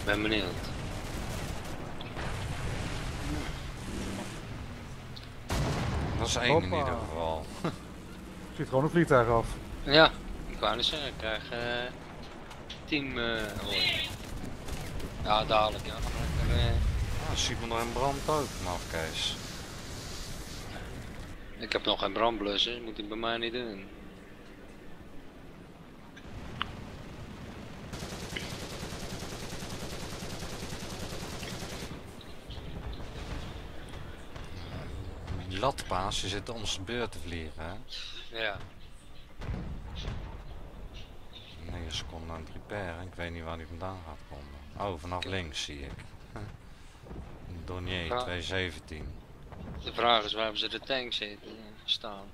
Ben benieuwd. Dat is één in Hoppa. ieder geval. Ziet gewoon een vliegtuig af. Ja, ik wou net zeggen, ik krijg team ja, dadelijk, ja. Dan ben ik Ziet me nog in brand ook, mafkees. ik heb nog geen brandblussen, dat moet hij bij mij niet doen. Die latpaas, die zit om zijn beurt te vliegen, hè? Ja. 9 seconden aan het repairen. Ik weet niet waar die vandaan gaat komen. Oh, vanaf links zie ik. Donier Ja. 217. De vraag is waar ze de tank zitten staan.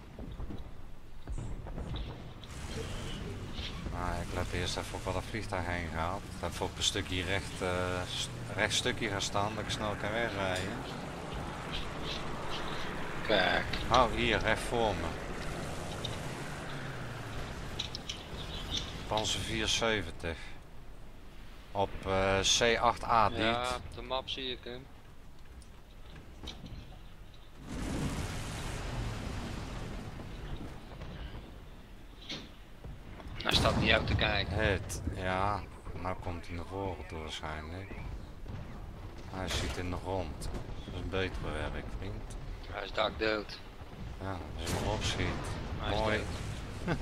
Nou, ik let eerst even op waar dat vliegtuig heen gaat. Even op een stukje recht stukje gaan staan, dat ik snel kan wegrijden. Kijk. Oh, hier, recht voor me. Panzer 74. Op C8A dit. Ja, op de map zie ik hem. Hij staat niet uit te kijken. Het, ja. Nou komt hij naar voren toe waarschijnlijk. Hij zit in de grond. Dat is beter werk, vriend. Hij is dak dood. Ja, als je hem opschiet. Hij is Mooi. dood.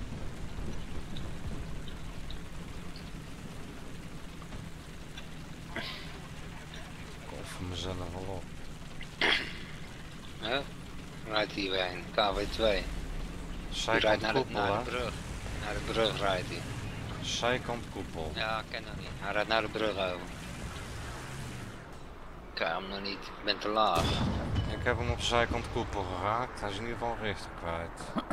Ik offer mezelf wel op. Ja, rijdt hier weer een KW2. Die Zijkant rijdt naar de koepel, hè? brug. Naar de brug rijdt hij. Zijkant koepel. Ja, ik ken dat niet. Hij rijdt naar de brug over. Ik krijg hem nog niet. Ik ben te laag. Ik heb hem op de zijkant koepel geraakt. Hij is in ieder geval richting kwijt.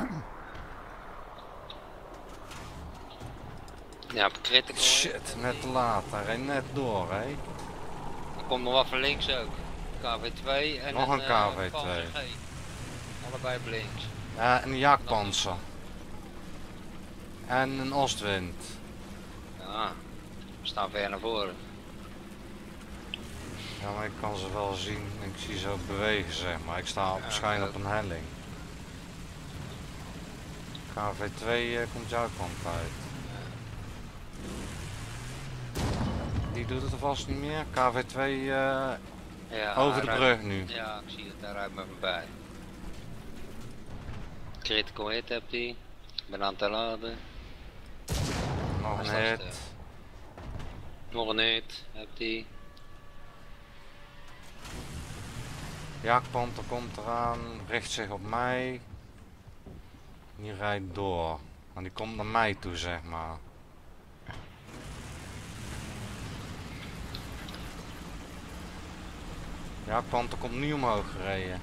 Ja, op critical. Shit, net te laat. Hij reed net door, hè? Er komt nog wat van links ook. KW2 en Nog een KW2. Panzer G. Allebei op links. Ja, een jachtpanzer. En een Ostwind. Ja, we staan ver naar voren. Ja, maar ik kan ze wel zien. Ik zie ze ook bewegen, zeg maar. Ik sta waarschijnlijk op een helling. KV2 komt jouw kant uit. Die doet het vast niet meer. KV2 Ja, over de hij brug rijdt- nu. Ja, ik zie het. Daar rijdt me voorbij. Critical hit hebt hij. Ik ben aan het laden. Nog Hij een staat hit. stil. Nog een hit hebt hij. Jachtpanter komt eraan. Richt zich op mij. Die rijdt door. Maar die komt naar mij toe, zeg maar. Jachtpanter komt nu omhoog gereden.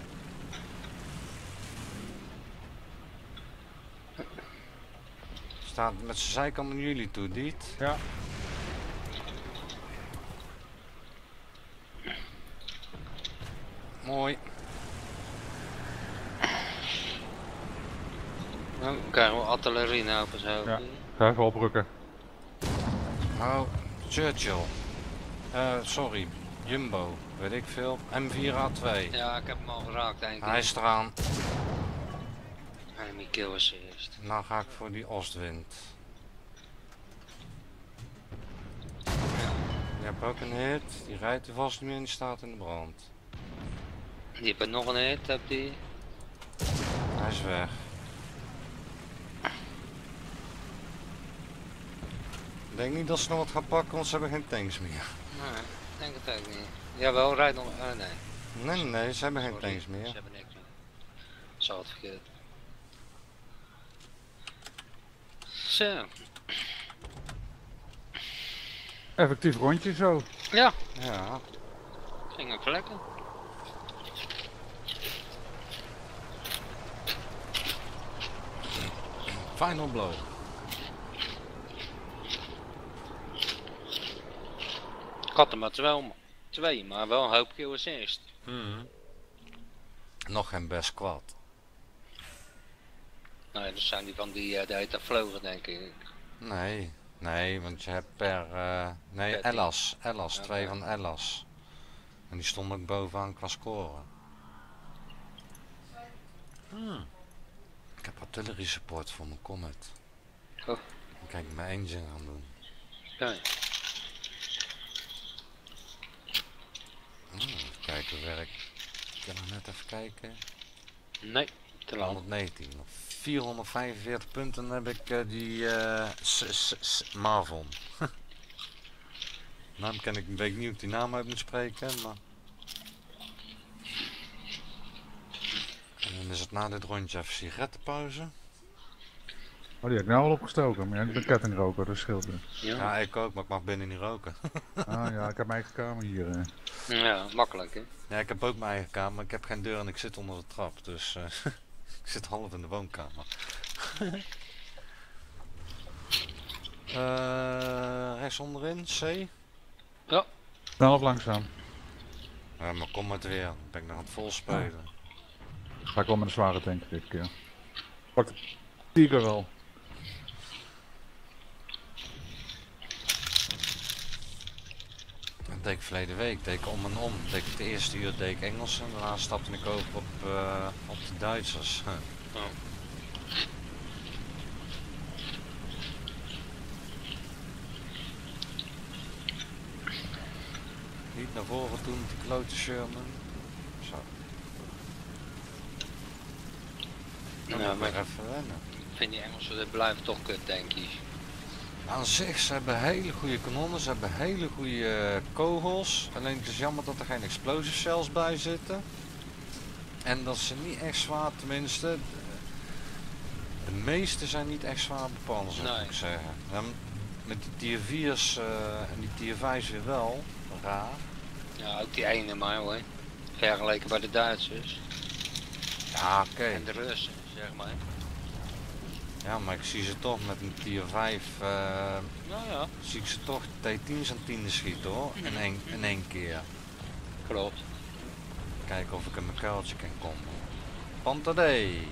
Staat met zijn zijkant naar jullie toe, Diet. Ja. Mooi. Nou, we krijgen we artillerie nou op ons hoofd. Ja. Ga even oprukken. Oh, Churchill. Sorry. Jumbo. Weet ik veel. M4A2. Ja, ik heb hem al geraakt denk ik. Hij is eraan. Enemy kill assist. Nou ga ik voor die Ostwind. Je hebt ook een hit. Die rijdt er vast niet meer en die staat in de brand. Die heeft nog een hit, hebt die. Hij is weg. Ik denk niet dat ze nog wat gaan pakken, want ze hebben geen tanks meer. Nee, ik denk het ook niet. Jawel, rijdt nog. Nee. Nee, ze hebben geen Sorry, tanks meer. Ze hebben niks meer. Zo het verkeerd. Zo. Effectief rondje zo. Ja, Ja, ging ook lekker. final blow. Ik had er maar twee, maar wel een hoop kill assist. Nog geen best squad. Nee, dat zijn die van die heet vlogen denk ik. Nee, Nee, want je hebt per... nee, 13. Ellas. Ellas, Oké. 2 van Ellas. En die stonden ook bovenaan qua scoren. Ik heb artillery support voor mijn Comet. Oh. Dan kan ik mijn engine gaan doen. Kijk. Even kijken hoe werk. Ik kan nog net even kijken. Nee, te lang. 119. Op 445 punten heb ik die Marvon. Nou, weet ik niet hoe ik die naam uit moet spreken, maar... En dan is het na dit rondje even sigarettenpauze. Oh, die heb ik nou al opgestoken. Maar ja, ik ben kettingroker, dat scheelt dus. Ja, Ja, ik ook, maar ik mag binnen niet roken. Ah ja, ik heb mijn eigen kamer hier. ja makkelijk hè. Ja, ik heb ook mijn eigen kamer, maar ik heb geen deur en ik zit onder de trap. Dus ik zit half in de woonkamer. Rechts onderin, C. Snel of langzaam? Ja, maar kom maar weer. Dan ben ik nog aan het vol spelen. Ga ik wel met een zware tank dit keer. Pak de Tiger wel. Dat deed ik verleden week, deed ik om en om. Deed ik de eerste uur deed ik Engels en daarna stapte ik over op de Duitsers. Oh. Niet naar voren toe met die klote Sherman. Zo. Dan Ja, moet maar ik weer even wennen. ik vind die Engelsen, dat blijven toch kut tankies. Aan zich, ze hebben hele goede kanonnen, ze hebben hele goede kogels. Alleen het is jammer dat er geen explosive cells bij zitten. En dat ze niet echt zwaar, tenminste, de meeste zijn niet echt zwaar bepanserd, Nee. moet ik zeggen. Ja, met die tier 4's en die tier 5's weer wel, raar. Ja, ook die ene maar hoor. Vergeleken bij de Duitsers Ja, oké. en de Russen, zeg maar. Ja, maar ik zie ze toch met een tier 5, Nou ja, zie ik ze toch T10's aan 10 schieten hoor, in één keer. klopt. Kijken of ik in mijn kuiltje kan komen. Pantadee.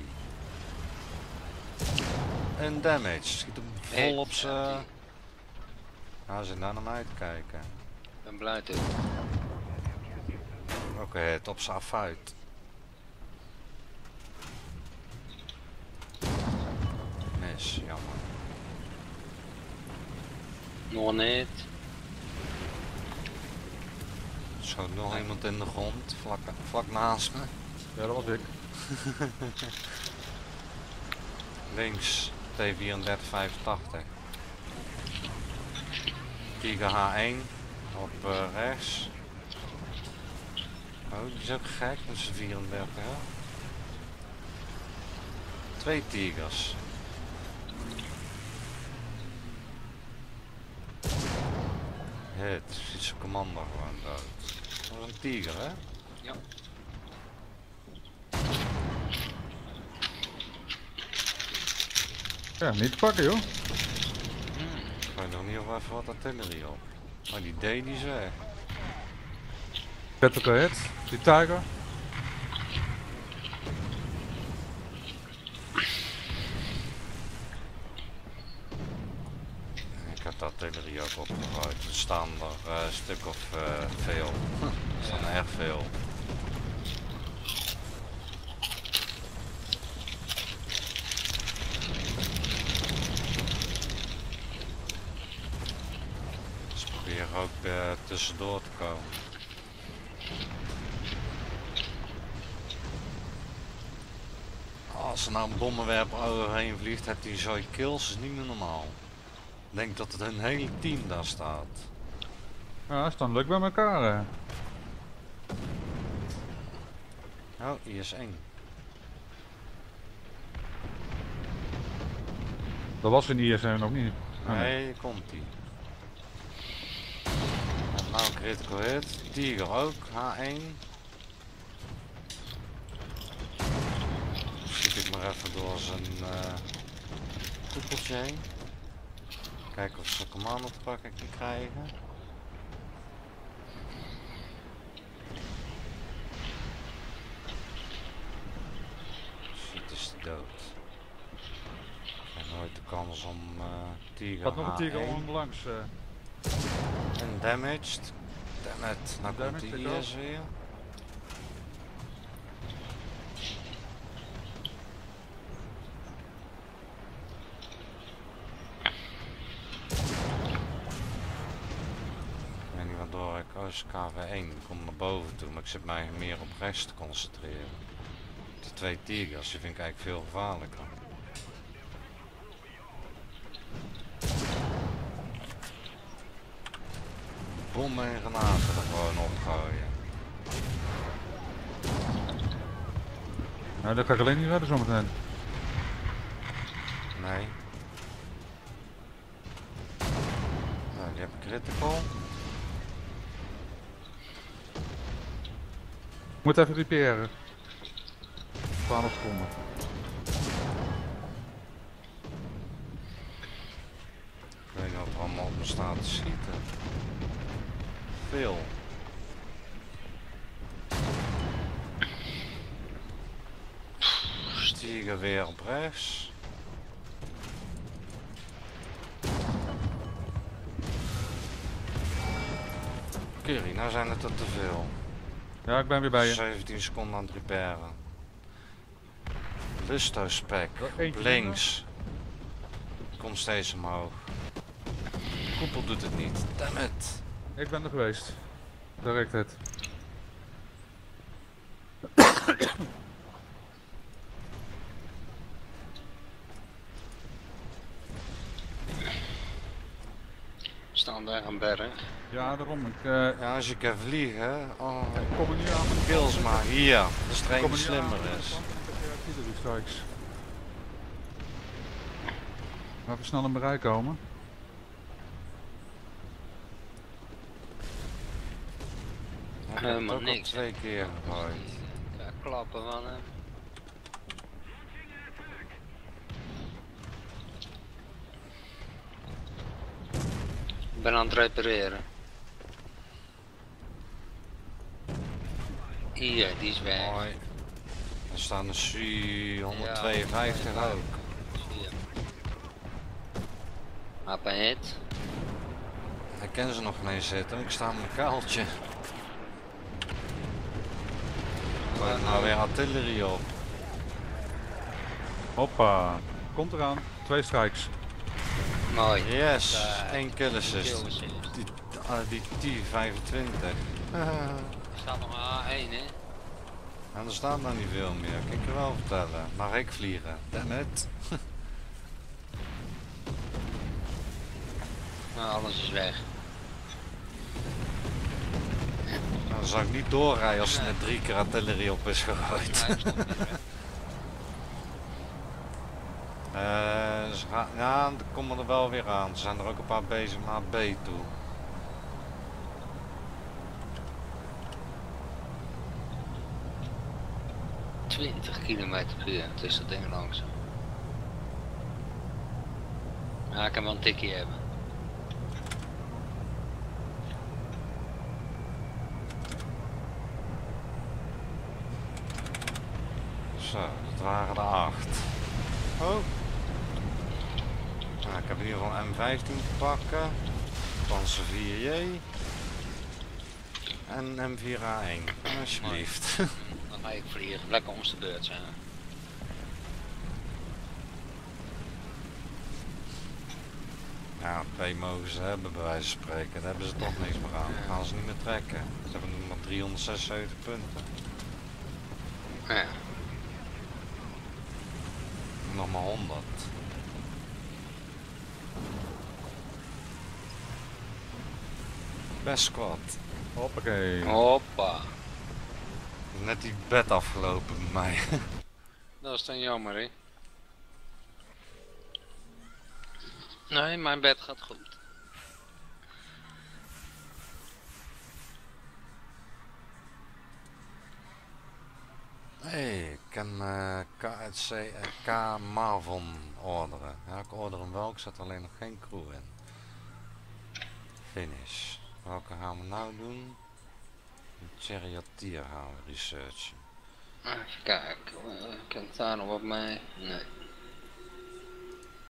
Een damage. Schiet hem vol op z'n... Ja, Nou, ze daar naar mij te kijken. ik ben blij dit. Oké, het op z'n afuit. Mis, jammer. Nog niet. Er schoot nog iemand in de grond, vlak naast me. Ja, dat was ik. Links, T3485. Tiger H1 op rechts. Oh, die is ook gek, dat is 34. Hè? 2 Tigers. Hit, ziet zijn commander gewoon dood. Dat was een Tiger, hè? Ja. Ja, niet te pakken joh. Ik gooi nog niet of even wat artillerie op. Maar die D die is weg. Critical hit. Die Tiger. Ik heb de artillerie ook opgegooid. Er staan er een stuk of veel. Er staan er erg veel. Dus probeer ook tussendoor te komen. Als er nou een bommenwerper overheen vliegt, heeft hij zo'n kills, is niet meer normaal. Ik denk dat het een hele team daar staat. Ja, staan leuk bij elkaar. Hè. Oh, hier is één. Dat was in ISM nog niet. Ah, Nee, hier komt ie. En nou een critical hit. Tiger ook, H1. Schiet ik maar even door zijn koepeltje heen. Kijken of ze commando te pakken kan krijgen. Shit is dood. En nooit de kans om Tiger Gaat nog een Tiger H1. onlangs. En damaged. Dammit, nou komt Damaged, hij ik eerst weer. Ik weet niet waardoor ik KV1 kom naar boven toe, maar ik zit mij meer op rechts te concentreren. De twee Tigers, die vind ik eigenlijk veel gevaarlijker. Bommen en granaten er gewoon opgooien. Nou, dat ga ik alleen niet redden zometeen. Nee. Nou, die heb ik critical. Ik moet even repareren. 12 seconden. Ik weet niet wat er allemaal op me staat te schieten. Veel. Stiegen weer op rechts. Curry, nou zijn het er te veel. Ja, ik ben weer bij je. 17 seconden aan het repairen. Lusto spec, Eentje links. Komt steeds omhoog. De koepel doet het niet. Dammit. Ik ben er geweest. Direct het. We staan daar aan berg. Ja, daarom. Ik Ja, als je kan vliegen. Oh, kom er nu aan met kills maar hier. De streng kom die er nu aan slimmer met is. artillery strikes. Laten we snel in bereik komen. Ik heb het Helemaal ook al niks. 2 keer gegooid. Ja, klappen van hem. Ik ben aan het repareren. Hier, die is weg. Mooi. Er staan een SU 152 Ja, ook. Hier. Hap een hit. Ik ken ze nog ineens zitten, ik sta met een kuiltje. Gooi nou weer artillerie op. Hoppa. Komt eraan. 2 strikes. Mooi. Yes, 1 kill assist. Kill assist. Die T25. Er staat nog een A1 hè. En er staat nog niet veel meer, kan ik je wel vertellen. Mag ik vliegen? Dammit. Nou, alles is weg. Nou, dan zou ik niet doorrijden als er net 3 keer artillerie op is gegooid. Hij is nog niet weg. Ja, dan komen er wel weer aan. Ze zijn er ook een paar bezig naar B toe. ...20 km/uur, het is dat ding langzaam. Ja, ik kan wel een tikje hebben. Zo, dat waren er 8. Oh. Nou, ik heb in ieder geval M15 te pakken. Panzer 4J. En M4A1. Alsjeblieft. Dan ga ik vliegen, lekker om de beurt zijn. Ja, 2 mogen ze hebben bij wijze van spreken. Daar hebben ze toch niks meer aan. Dan gaan ze niet meer trekken. Ze hebben nog maar 376 punten. Ja. Nog maar 100. Best squad. Hoppakee. Hoppa. Net die bed afgelopen bij mij. Dat is dan jammer hè. Nee, mijn bed gaat goed. Hey, ik kan K Marvon orderen. Ja, ik order hem wel, ik zet er alleen nog geen crew in. Finish. Welke gaan we nou doen? Een charioteer gaan we researchen. Even kijken, kan het daar nog wat mee? Nee.